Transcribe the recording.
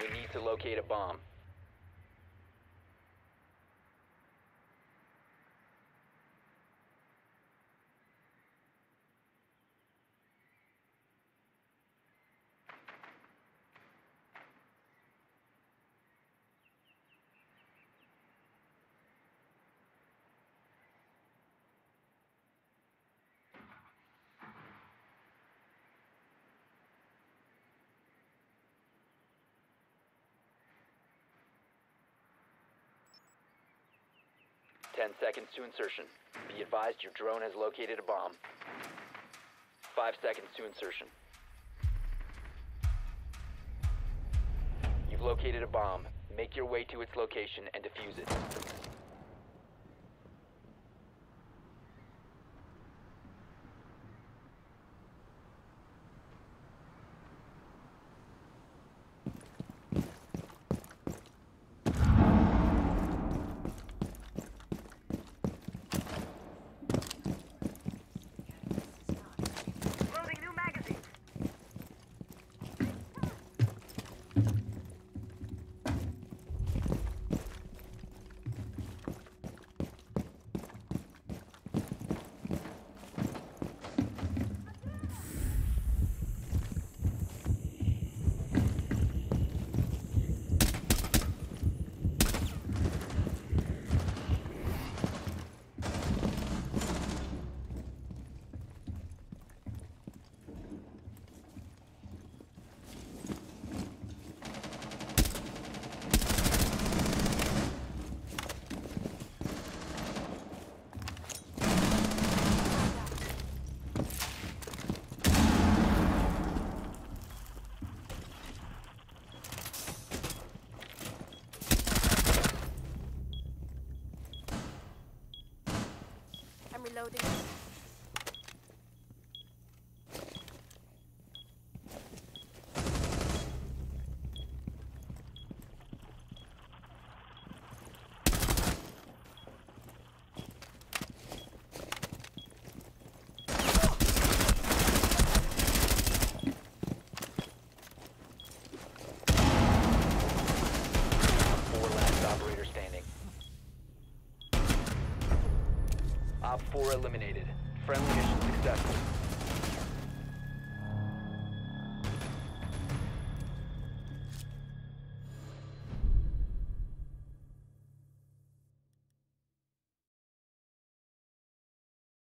We need to locate a bomb. Ten seconds to insertion. Be advised your drone has located a bomb. 5 seconds to insertion. You've located a bomb. Make your way to its location and defuse it. Loading new magazine. I'm reloading. Four last operator standing. Op 4 eliminated. Friendly mission successful.